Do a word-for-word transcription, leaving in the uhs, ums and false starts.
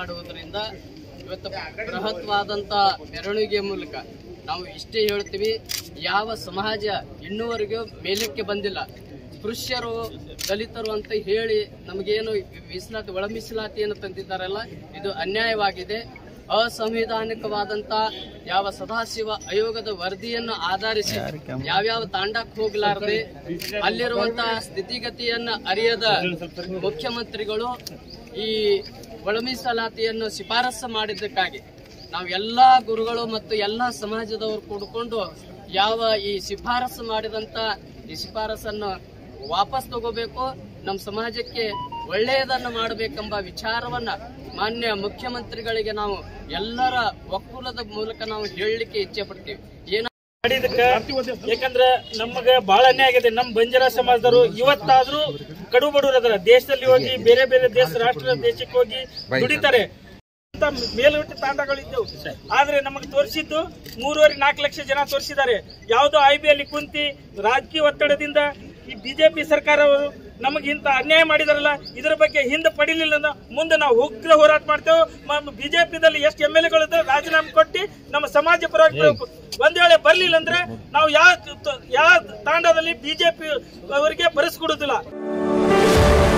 ಮಾಡುವುದರಿಂದ ಇವತ್ತು ಬೃಹತ್ವಾದಂಥ ಮೆರವಣಿಗೆ ಮೂಲಕ ನಾವು ಇಷ್ಟೇ ಹೇಳ್ತೀವಿ, ಯಾವ ಸಮಾಜ ಇನ್ನೂವರೆಗೂ ಮೇಲಕ್ಕೆ ಬಂದಿಲ್ಲ. ಸ್ಪೃಶ್ಯರು, ದಲಿತರು ಅಂತ ಹೇಳಿ ನಮಗೇನು ಮೀಸಲಾತಿ ಒಳ ಮೀಸಲಾತಿಯನ್ನು ತಂದಿದ್ದಾರಲ್ಲ, ಇದು ಅನ್ಯಾಯವಾಗಿದೆ. ಅಸಂವಿಧಾನಿಕವಾದಂತ ಯಾವ ಸದಾಶಿವ ಆಯೋಗದ ವರದಿಯನ್ನು ಆಧರಿಸಿ ಯಾವ್ಯಾವ ತಾಂಡಕ್ಕೆ ಹೋಗಲಾರದೆ ಅಲ್ಲಿರುವಂತಹ ಸ್ಥಿತಿಗತಿಯನ್ನು ಅರಿಯದ ಮುಖ್ಯಮಂತ್ರಿಗಳು ಈ ಒಳ ಮೀಸಲಾತಿಯನ್ನು ಶಿಫಾರಸು ಮಾಡಿದ್ದಕ್ಕಾಗಿ ನಾವು ಎಲ್ಲಾ ಗುರುಗಳು ಮತ್ತು ಎಲ್ಲಾ ಸಮಾಜದವರು ಕೂಡಿಕೊಂಡು ಯಾವ ಈ ಶಿಫಾರಸು ಮಾಡಿದಂತ ಈ ಶಿಫಾರಸನ್ನು ವಾಪಸ್ ತಗೋಬೇಕು, ನಮ್ಮ ಸಮಾಜಕ್ಕೆ ಒಳ್ಳೆಯದನ್ನು ಮಾಡಬೇಕೆಂಬ ವಿಚಾರವನ್ನ ಮಾನ್ಯ ಮುಖ್ಯಮಂತ್ರಿಗಳಿಗೆ ನಾವು ಎಲ್ಲರ ಒಕ್ಕೂಲದ ಮೂಲಕ ನಾವು ಹೇಳಲಿಕ್ಕೆ ಇಚ್ಛೆ ಪಡ್ತೀವಿ. ಏನ ಯಾಕಂದ್ರೆ ನಮಗೆ ಬಹಳ ಅನ್ಯಾಯ ಆಗಿದೆ. ನಮ್ಮ ಬಂಜಾರ ಸಮಾಜದವರು ಇವತ್ತಾದ್ರೂ ಕಡು ಬಡವರು ಅದರ ದೇಶದಲ್ಲಿ ಹೋಗಿ ಬೇರೆ ಬೇರೆ ದೇಶ ರಾಷ್ಟ್ರ ದೇಶಕ್ಕೆ ಹೋಗಿ ದುಡಿತಾರೆ. ಮೇಲ್ವಟ್ಟಿ ತಾಂಡಗಳಿದ್ದವು, ಆದ್ರೆ ನಮಗೆ ತೋರಿಸಿದ್ದು ಮೂರುವರೆ ನಾಲ್ಕು ಲಕ್ಷ ಜನ ತೋರಿಸಿದ್ದಾರೆ. ಯಾವುದೋ ಐ ಬಿ ಅಲ್ಲಿ ಕುಂತಿ ರಾಜಕೀಯ ಒತ್ತಡದಿಂದ ಈ ಬಿಜೆಪಿ ಸರ್ಕಾರವರು ನಮಗೆ ಇಂತ ಅನ್ಯಾಯ ಮಾಡಿದಾರಲ್ಲ, ಇದರ ಬಗ್ಗೆ ಹಿಂದೆ ಪಡಿಲಿಲ್ಲ ಮುಂದೆ ನಾವು ಉಗ್ರ ಹೋರಾಟ ಮಾಡ್ತೇವೆ. ಬಿಜೆಪಿದಲ್ಲಿ ಎಷ್ಟು ಎಂ ಎಲ್ ಎಗಳು ರಾಜೀನಾಮೆ ಕೊಟ್ಟು ನಮ್ಮ ಸಮಾಜ ಪರವಾಗಿ ಒಂದ್ ವೇಳೆ ಬರ್ಲಿಲ್ಲ ಅಂದ್ರೆ ನಾವು ಯಾವ ಯಾವ ತಾಂಡದಲ್ಲಿ ಬಿಜೆಪಿ ಅವರಿಗೆ ಬರೆಸ್ಕೊಡುದಿಲ್ಲ.